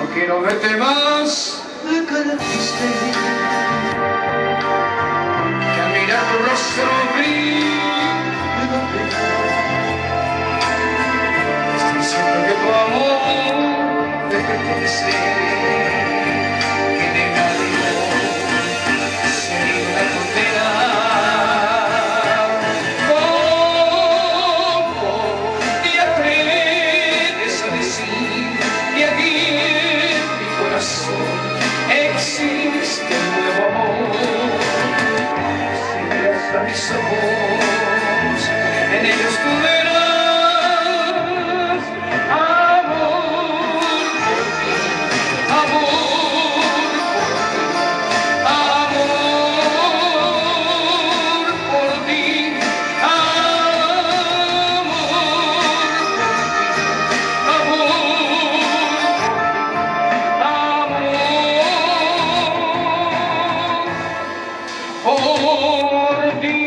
quiero verte más de cara triste, que al mirar tu rostro brilla estoy siempre que tu amor deje de ser, que negado sería una condena. ¿Cómo te atreves a decir que aquí en mi corazón existe un nuevo amor? Si miras a mis ojos, en ellos tú verás amor por ti, amor por ti, por ti.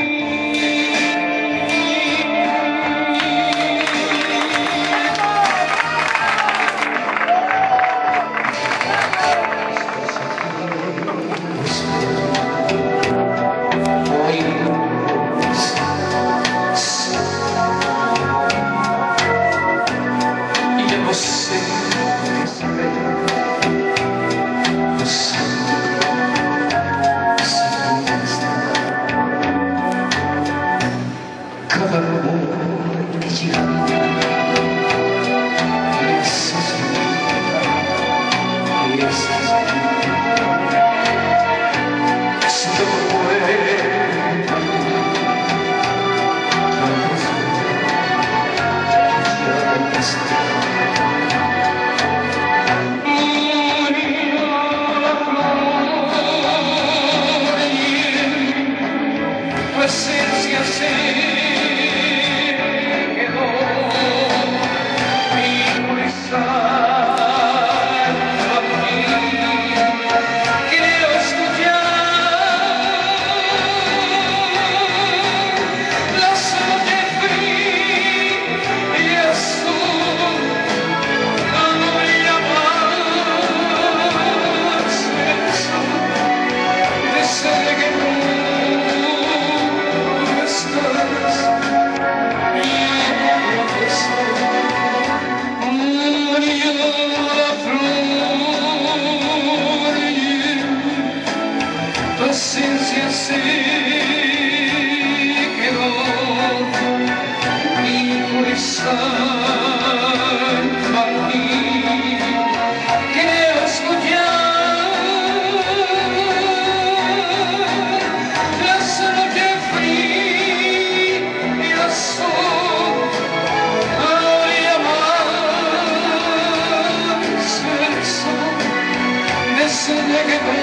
Y ya no sé qué saber, no sé si dónde está cada rumor que llega. Si todo puede tu esencia se quedó, mi pureza a mí. Quiero escuchar las noches frías y azul, amor y amarse el sol, desde que tú estás y yo estoy. Murió la flor y tu esencia se quedó, mi corazón aquí. Quiero escuchar las noches frías y azul, y amarse el sol, desde que tú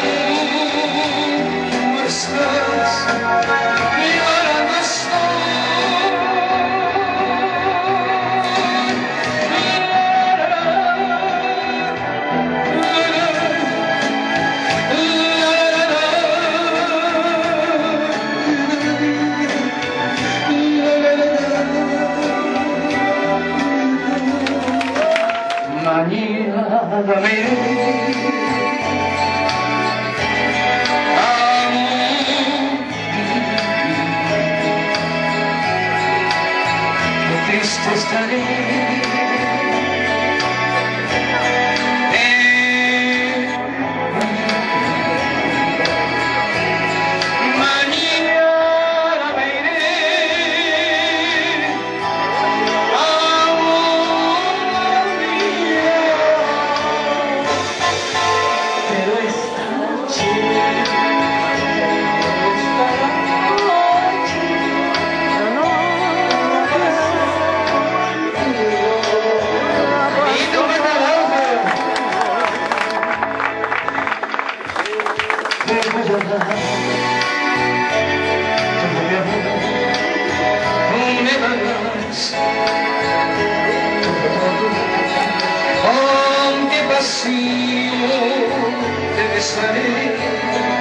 estás y ahora no mañana veré triste estaré. Mañana me iré, amor mío, pero esta noche con qué pasión te besaré.